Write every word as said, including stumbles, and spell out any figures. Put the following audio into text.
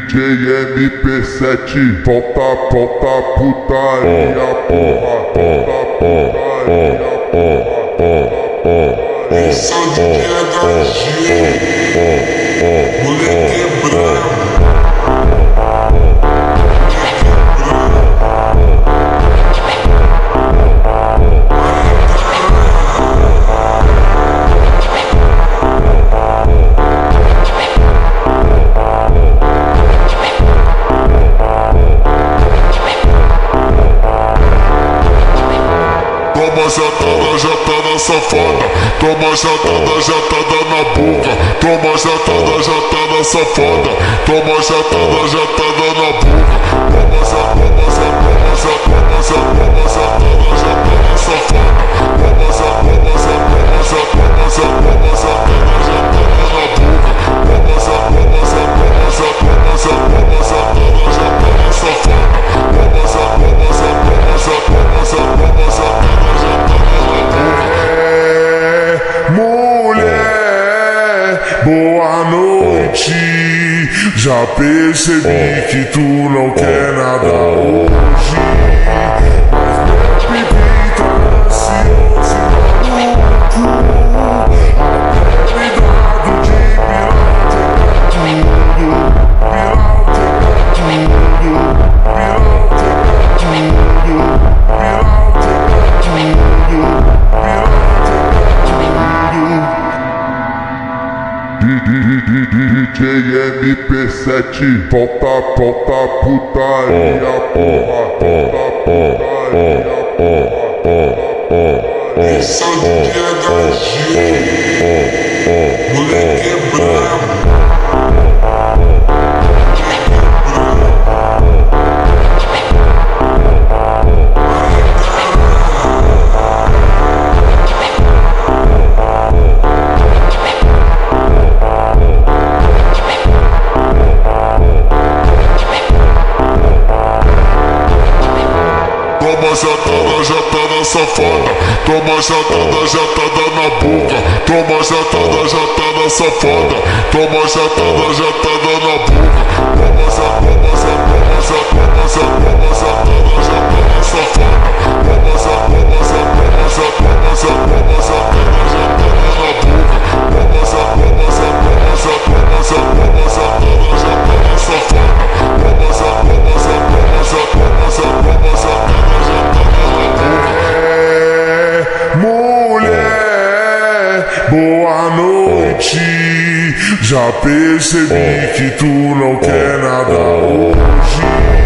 J M P sete, volta, volta, putaria, porra, volta, putaria, porra. Esse é o D J H G, moleque brabo. Toma jatada, jatada safada. Toma jatada, jatada na boca. Toma jatada, jatada safada. Toma jatada, jatada na boca. Toma jatada, jatada, jatada, jatada, jatada, jatada safada. Toma jatada, jatada, jatada, jatada, jatada, jatada na boca. Toma jatada, jatada, jatada, jatada, jatada, jatada safada. Toma jatada, jatada, jatada, jatada, jatada. Boa noite, já percebi que tu não quer nada hoje, mas meu pipi tá ansioso e maluco, até ligado de pilar tudo, pilar tudo, pilar tudo, pilar tudo, D J M P sete, volta, volta, putaria, porra, volta, putaria, porra. Esse é o D J H G, moleque brabo. Toma jatada, jatada safada. Toma jatada, jatada na boca. Toma jatada, jatada safada. Toma jatada, jatada na boca. Toma jatada, jatada, jatada, jatada, jatada, jatada safada. Toma jatada, jatada, jatada, jatada, jatada, jatada na boca. Toma jatada, jatada, jatada, jatada, jatada, jatada safada. Toma jatada, jatada, jatada, jatada, jatada. Boa noite, já percebi que tu não quer nada hoje.